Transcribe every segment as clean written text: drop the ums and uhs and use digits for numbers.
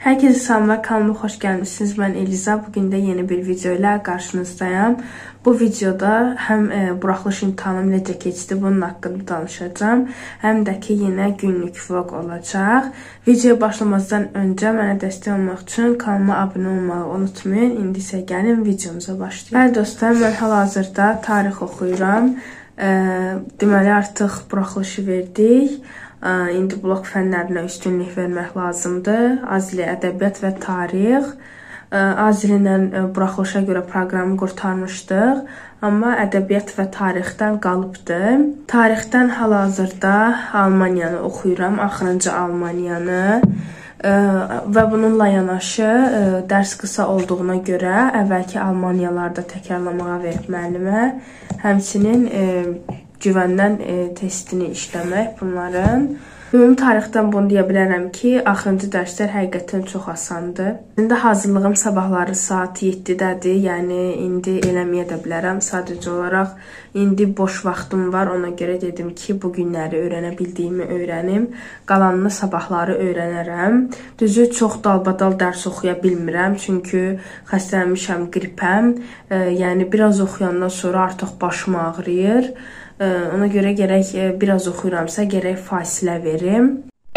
Herkese selamlar, kanalıma hoş gelmişsiniz. Ben Eliza. Bugün de yeni bir video ile karşınızdayım. Bu videoda hem buraxılış imtahanım necə keçdi bunun haqqında danışacağım. Hem de ki yine günlük vlog olacaq. Videoya başlamazdan önce mənə dəstək olmaq üçün kanalıma abunə olmağı unutmayın. İndi isə gəlin videomuza başlayalım. Bəli dostlar, mən hal-hazırda tarix oxuyuram. Deməli artıq buraxılışı verdik. İndi blok fənlərinə üstünlük vermək lazımdır. Azili, ədəbiyyat və tarix. Azilindən buraxılışa görə proqramı qurtarmışdıq. Amma ədəbiyyat və tarixdən qalıbdı. Tarixdən hal-hazırda Almaniyanı oxuyuram, axırıncı Almaniyanı. Və bununla yanaşı dərs qısa olduğuna görə əvvəlki Almaniyalarda təkrarlamağa verib müəllimə. Həmçinin güvəndən testini işləmək bunların. Ümumi tarixdən bunu deyə bilərəm ki, axırıncı dərslər həqiqətən çox asandır. İndi hazırlığım sabahları saat 7-dədir, yəni indi eləməyə də bilərəm. Sadəcə olaraq indi boş vaxtım var, ona görə dedim ki, bu günləri öyrənə bildiyimi öyrənim. Qalanını sabahları öyrənərəm. Düzü çox dalbadal dərs oxuya bilmirəm, çünki xəstələnmişəm, qripəm. Yəni biraz oxuyandan sonra artıq başım ağrıyır. Ona görə gərək biraz oxuyuramsa, gərək fasilə verim.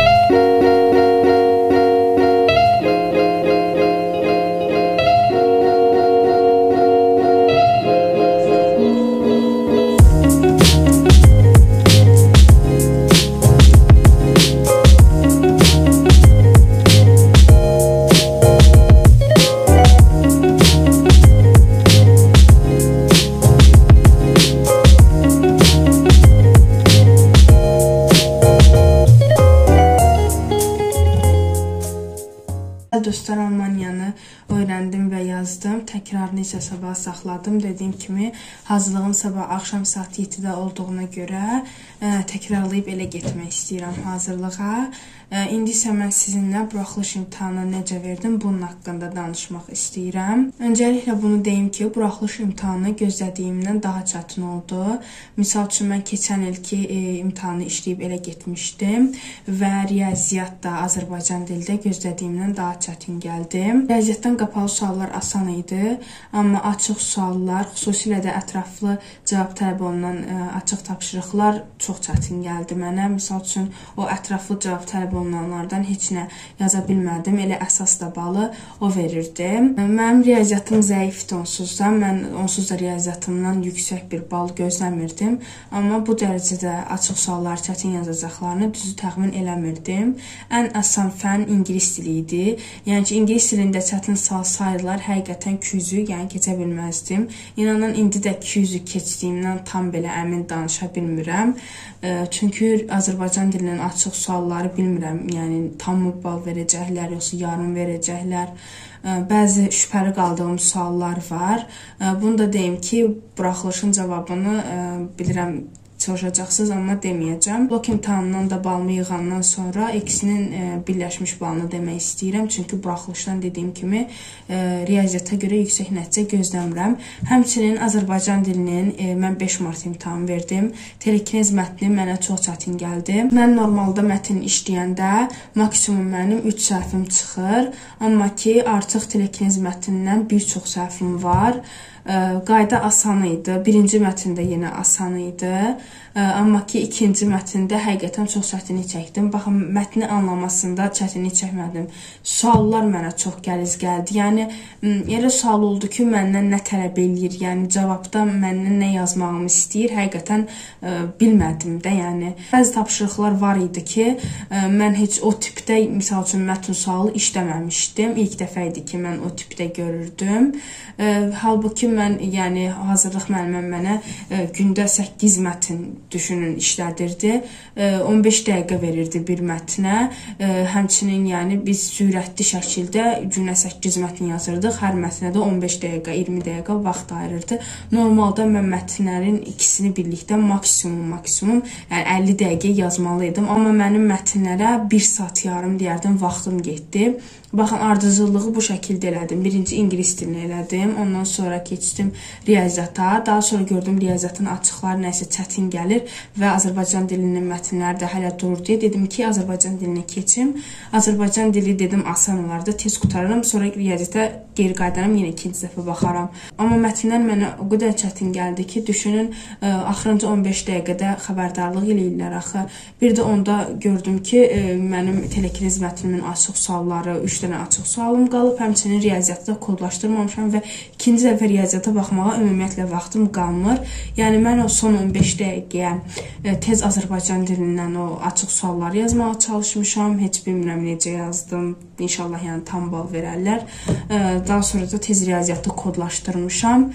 Dostlar, Almaniyanı öyrəndim və yazdım. Təkrarını isə sabah saxladım. Dediyim kimi, hazırlığım sabah axşam saat 7-də olduğuna görə təkrarlayıb elə getmək istəyirəm hazırlığa. İndi isə mən sizinlə buraxılış imtahanı necə verdim, bunun haqqında danışmaq istəyirəm. Öncəliklə bunu deyim ki, buraxılış imtahanı gözlədiyimdən daha çətin oldu. Misal üçün, mən keçən ilki imtahanı işləyib elə getmişdim və riyaziyyat da Azərbaycan dildə gözlədiyimdən daha çətin gəldi. Riyaziyyatdan qapalı suallar asan idi, amma açıq suallar, xüsusilə də ətraflı cavab tələb olunan açıq tapşırıqlar çox çətin gəldi mənə. Misal üçün, o ətraflı cavab tələb olunanlardan heç nə yaza bilmədim. Elə əsas da balı o verirdi. Mənim riyaziyyatım zəifdir onsuz da. Mən onsuz da riyaziyyatımdan yüksək bir bal gözləmirdim. Amma bu dərəcədə açıq suallar, çətin yazacaqlarını düzü təxmin eləmirdim. Ən asan fən ingilis dili idi. Yəni ki, ingilis dilində çətin sayılar həqiqətən 200-ü, yəni keçə bilməzdim. İnanın, indi də 200-ü keçdiyimdən tam belə əmin danışa bilmirəm. Çünki Azərbaycan dilinin açıq sualları bilmirəm, yəni tam mı bal verəcəklər, yoxsa yarım verəcəklər. Bəzi şübhəli qaldığım suallar var. Bunu da deyim ki, buraxılışın cavabını bilirəm çalışacaqsınız, amma deməyəcəm. Blok imtahanından da balımı yığandan sonra ikisinin birləşmiş balını demək istəyirəm. Çünki buraxılışdan dediyim kimi riyaziyyata görə yüksək nəticə gözləmirəm. Həmçinin Azərbaycan dilinin mən 5 mart imtahan verdim. Telekinez mətni mənə çox çətin gəldi. Mən normalda mətn işləyəndə maksimum mənim 3 səhvim çıxır. Amma ki, artıq telekinez mətnindən bir çox səhvim var. Qayda asan idi. Birinci mətndə yenə asan idi. Amma ki, ikinci mətndə həqiqətən çox çətinlik çəkdim. Baxın, mətni anlamasında çətinlik çəkmədim. Suallar mənə çox qəliz gəldi. Yəni, elə sual oldu ki, məndən nə tələb eləyir, yəni cavabda məndən nə yazmağımı istəyir, həqiqətən bilmədim də. Yəni, bəzi tapşırıqlar var idi ki, mən heç o tipdə, misal üçün, mətn sualı işləməmişdim. İlk dəfə idi ki, mən o tipdə görürdüm. Halbuki mən, yəni, hazırlıq müəlliməm mənə gündə 8 mətn düşünün işlədirdi. 15 dəqiqə verirdi bir mətnə. Həmçinin, yəni, biz sürətli şəkildə günə 8 mətn yazırdıq. Hər mətnə də 15 dəqiqə, 20 dəqiqə vaxt ayırırdı. Normalda mən mətnlərin ikisini birlikdə maksimum, yəni 50 dəqiqə yazmalıydım. Amma mənim mətnlərə 1 saat yarım deyərdim vaxtım getdi. Baxın, ardıcıllığı bu şəkildə elədim. Birinci ingilis dilini elədim. Ondan sonra keçdim riyaziyyata. Daha sonra gördüm riyaziyyatın açıqları nəsə çətin gəlir və Azərbaycan dilinin mətnləri də hələ durur deyə dedim ki, Azərbaycan dilinə keçim. Azərbaycan dili dedim asan olardı, tez qutararam. Sonra riyaziyyata geri qaydaram, yenə ikinci dəfə baxaram. Amma mətnlər mənə o qədər çətin gəldi ki, düşünün, axırıncı 15 dəqiqədə xəbərdarlıq eləyirlər axı. Bir də onda gördüm ki, mənim telekriz mətnimin açıq sualları, 3 dənə açıq sualım qalıb. Həmçinin riyaziyyatda kodlaşdırmamışam və ikinci dəfə riyaziyyata baxmağa ümumiyyətlə vaxtım qalmır. Yəni, mən o son 15 dəqiqəyə tez Azərbaycan dilindən o açıq sualları yazmağa çalışmışam. Heç bilmirəm necə yazdım. İnşallah yəni tam bal verərlər. Daha sonra da tez riyaziyyatı kodlaşdırmışam.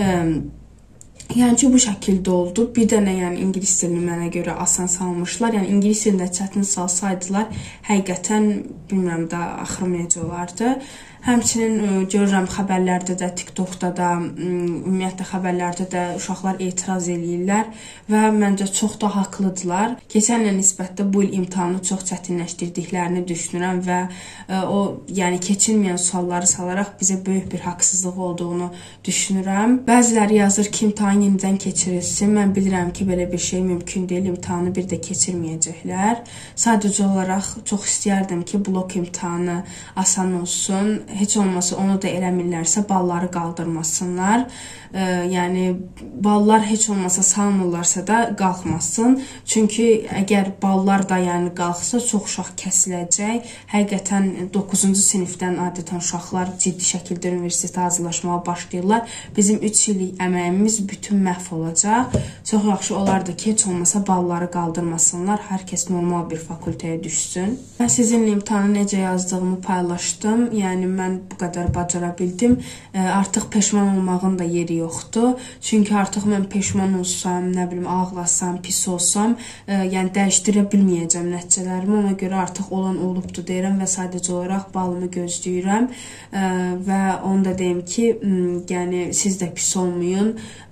Yəni ki, bu şəkildə oldu. Bir dənə yəni ingilis dilini mənə görə asan salmışlar. Yəni ingilis dilində çətin salsaydılar, həqiqətən bilmirəm də axırım necə olardı. Həmçinin görürəm xəbərlərdə də, TikTokda da, ümumiyyətlə xəbərlərdə də uşaqlar etiraz eləyirlər və məncə çox da haqlıdırlar. Keçən ilə nisbətdə bu il imtahanı çox çətinləşdirdiklərini düşünürəm və o yəni keçilməyən sualları salaraq bizə böyük bir haqsızlıq olduğunu düşünürəm. Bəziləri yazır ki, imtahan yenidən keçirilsin. Mən bilirəm ki, belə bir şey mümkün deyil. İmtahanı bir də keçirməyəcəklər. Sadəcə olaraq çox istəyərdim ki, blok imtahanı asan olsun. Heç olmasa onu da eləmirlərsə balları qaldırmasınlar. Yəni ballar heç olmasa salmırlarsa da qalxmasın. Çünki əgər ballar da yəni qalxsa çox uşaq kəsiləcək. Həqiqətən 9-cu sinifdən adətən uşaqlar ciddi şəkildə universitetə hazırlaşmağa başlayırlar. Bizim 3 illik əməyimiz bütün məhv olacaq. Çox yaxşı olardı ki, heç olmasa balları qaldırmasınlar. Hər kəs normal bir fakültəyə düşsün. Mən sizinlə imtahanı necə yazdığımı paylaşdım. Yəni mən bu qədər bacara bildim. Artıq peşman olmağın da yeri yoxdur. Çünki artıq mən peşman olsam, nə bilim, ağlasam, pis olsam, yəni dəyişdirə bilməyəcəm nəticələrimi. Ona görə artıq olan olubdur deyirəm və sadəcə olaraq balımı gözləyirəm. Və onu da deyim ki, yəni siz də pis olmayın.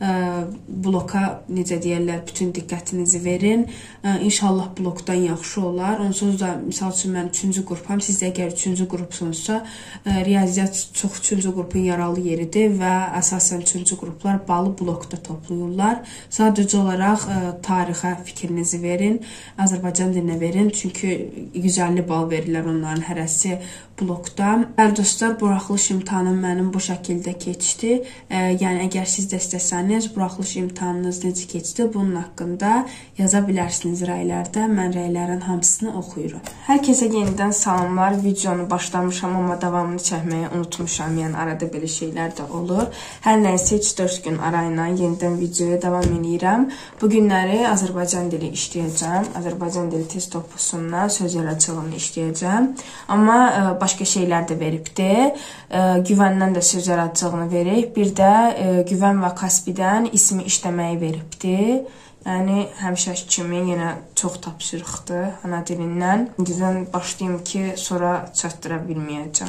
Bloka, necə deyərlər, bütün diqqətinizi verin. İnşallah blokdan yaxşı olar. Onsuz da, misal üçün mən 3-cü qrupam. Siz də əgər 3-cü qrupsunuzsa, riyaziyyat çox 3-cü qrupun yaralı yeridir və əsasən 3-cü qruplar balı blokda toplayırlar. Sadəcə olaraq tarixə fikrinizi verin, Azərbaycan dilinə verin. Çünki 150 bal verirlər onların hərəsi blokda. Bəli dostlar, buraxılış imtahanım mənim bu şəkildə keçdi. Yəni əgər siz də istəsəniz, buraxılış imtahanınız necə keçdi, bunun haqqında yaza bilərsiniz rəylərdə. Mən rəylərin hamısını oxuyuram. Hər kəsə yenidən salamlar. Videonu başlamışam, amma davamını çəkməyi unutmuşam. Yəni arada belə şeylər də olur. Hər nəysə 3-4 gün arayla yenidən videoya davam edirəm. Bu günləri Azərbaycan dili işləyəcəm. Azərbaycan dili test topusundan söz yaradıcılığını işləyəcəm. Amma başqa şeylər də veribdir. Güvəndən də söz yaradıcılığını verib. Bir də Güvən və Kaspidən ismi işləməyi veribdir. Yəni, həmişəki kimi yenə çox tapşırıqdır ana dilindən. İngilisdən başlayayım ki, sonra çatdıra bilməyəcəm.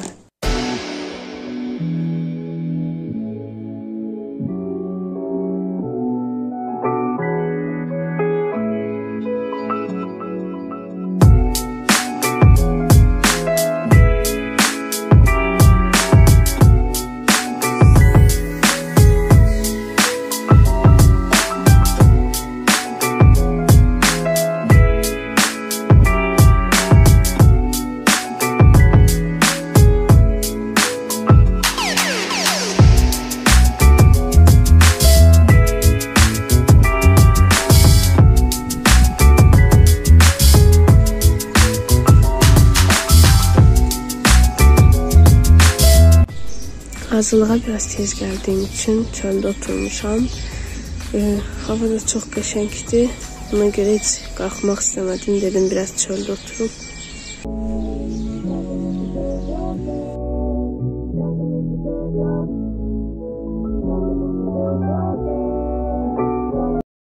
Hazırlığa biraz tez gəldiyim üçün çöldə oturmuşam. Hava da çox qəşəngdir. Buna görə heç qalxmaq istəmədim. Dedim biraz çöldə oturum.